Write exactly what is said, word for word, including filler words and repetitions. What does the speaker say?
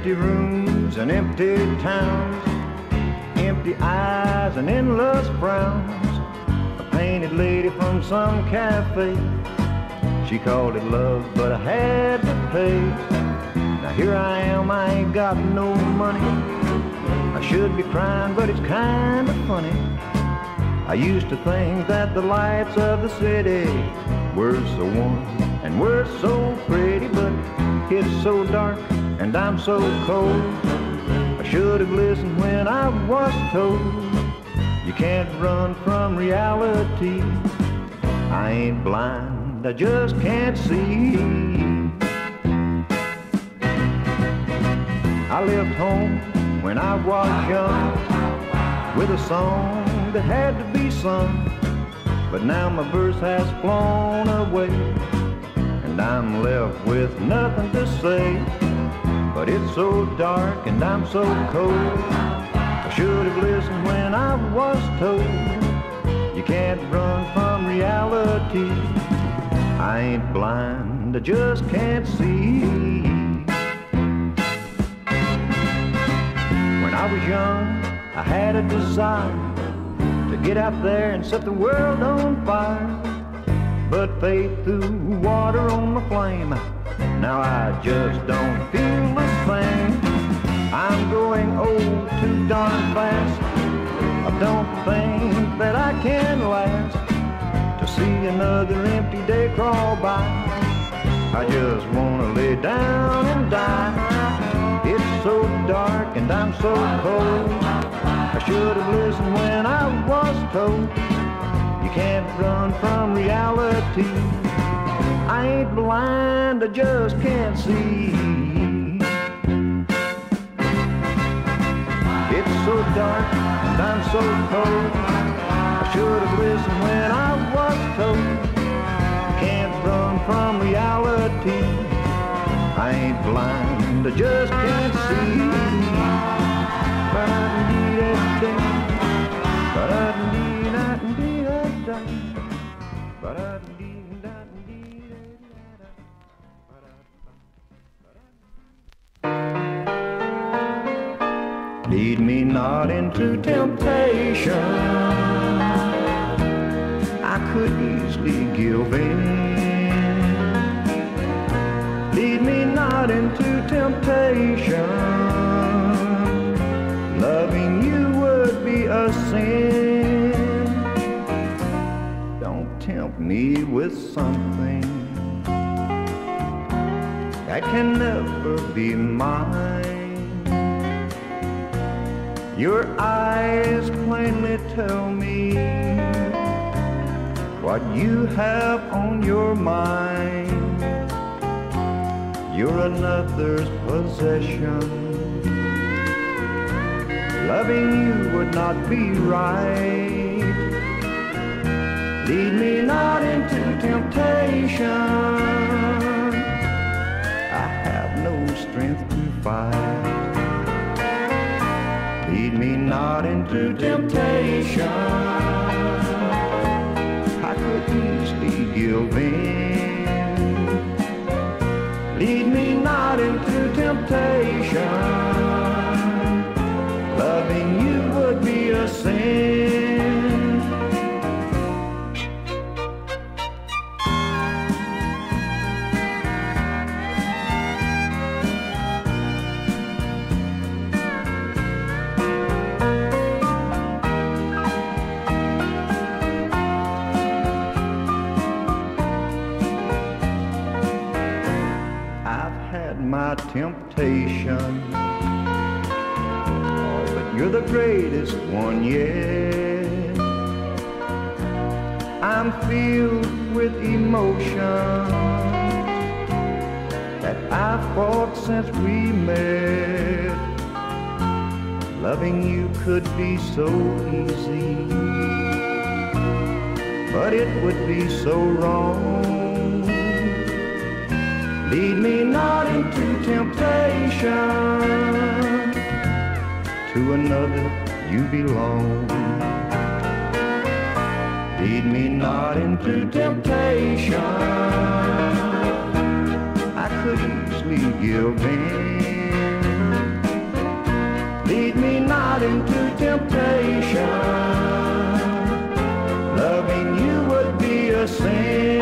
Empty rooms and empty towns, empty eyes and endless frowns. A painted lady from some cafe, she called it love, but I had to pay. Now here I am, I ain't got no money. I should be crying, but it's kind of funny. I used to think that the lights of the city were so warm and were so pretty, but it's so dark and I'm so cold. I should have listened when I was told you can't run from reality. I ain't blind, I just can't see. I left home when I was young with a song that had to be sung, but now my verse has flown away and I'm left with nothing to say. But it's so dark and I'm so cold, I should have listened when I was told you can't run from reality. I ain't blind, I just can't see. When I was young, I had a desire to get out there and set the world on fire, but faith threw water on the flame. Now I just don't feel the same. I'm growing old too darn fast. I don't think that I can last to see another empty day crawl by. I just wanna lay down and die. It's so dark and I'm so cold, I should have listened when I was told you can't run from reality. I ain't blind, I just can't see. It's so dark and I'm so cold, I should have listened when I was told you can't run from reality. I ain't blind, I just can't see. Lead me not into temptation, I could easily give in. Lead me not into temptation, loving you would be a sin. Don't tempt me with something that can never be mine. Your eyes plainly tell me what you have on your mind. You're another's possession. Loving you would not be right. Lead me not into temptation, I have no strength to fight. Lead me not into temptation, I could easily give in. Lead me not into temptation, loving you would be a sin. My temptation, oh, but you're the greatest one yet. I'm filled with emotions that I've fought since we met. Loving you could be so easy, but it would be so wrong. Lead me not into temptation, to another you belong. Lead me not into temptation, I could easily give in. out into temptation. Loving you would be a sin.